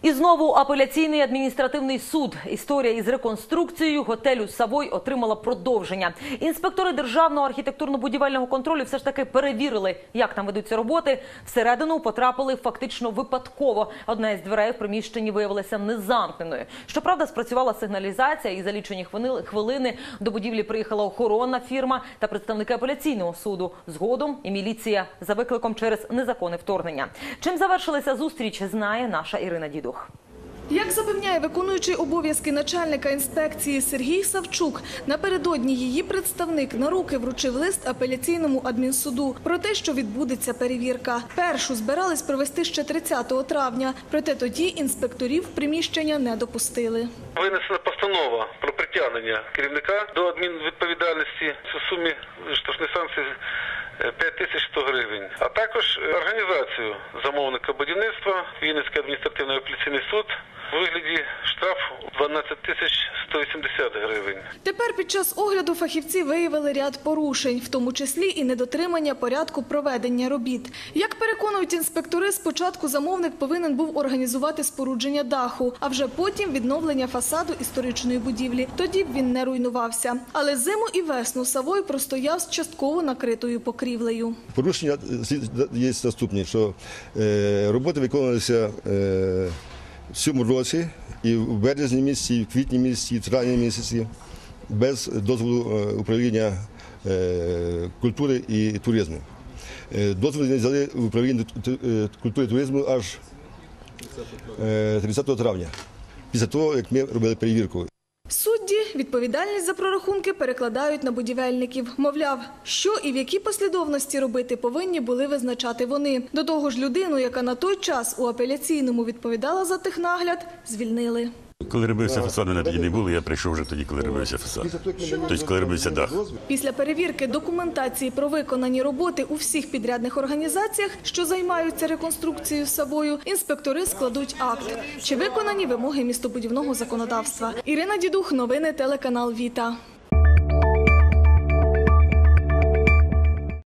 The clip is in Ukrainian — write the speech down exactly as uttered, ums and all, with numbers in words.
І знову апеляційний адміністративний суд. Історія із реконструкцією готелю «Савой» отримала продовження. Інспектори Державного архітектурно-будівельного контролю все ж таки перевірили, як там ведуться роботи. Всередину потрапили фактично випадково. Одна із дверей в приміщенні виявилася незамкненою. Щоправда, спрацювала сигналізація, і за лічені хвилини до будівлі приїхала охоронна фірма та представники апеляційного суду. Згодом і міліція за викликом через незаконне вторгнення. Чим завершилася зустріч, знає наша Ірина Дідух. Як запевняє виконуючий обов'язки начальника інспекції Сергій Савчук, напередодні її представник на руки вручив лист апеляційному адмінсуду про те, що відбудеться перевірка. Першу збирались провести ще тридцятого травня, проте тоді інспекторів в приміщення не допустили. Винесена постанова про притягнення керівника до адмінвідповідальності у сумі штрафної санкції п'ять тисяч сто гривень, а також організацію замовника будівництва, Вінницький адміністративний апеляційний суд, у вигляді штрафу дванадцять тисяч сто вісімдесят гривень. Тепер під час огляду фахівці виявили ряд порушень, в тому числі і недотримання порядку проведення робіт. Як переконують інспектори, спочатку замовник повинен був організувати спорудження даху, а вже потім відновлення фасаду історичної будівлі. Тоді б він не руйнувався. Але зиму і весну «Савой» простояв з частково накритою покрівлею. Порушення є наступні, що роботи виконувалися в цьому році і в березні місяці, і в квітні місяці, і в травні місяці без дозволу управління культури і туризму. Дозвіл не взяли в управління культури і туризму аж тридцятого травня, після того, як ми робили перевірку. Судді відповідальність за прорахунки перекладають на будівельників. Мовляв, що і в якій послідовності робити повинні були визначати вони. До того ж, людину, яка на той час у апеляційному відповідала за технагляд, звільнили. Коли робився фасад, мене тоді не було, я прийшов вже тоді, коли робився фасад. Тобто, коли робився дах. Після перевірки документації про виконані роботи у всіх підрядних організаціях, що займаються реконструкцією «Савою», інспектори складуть акт. Чи виконані вимоги містобудівного законодавства. Ірина Дідух, новини телеканал «Віта».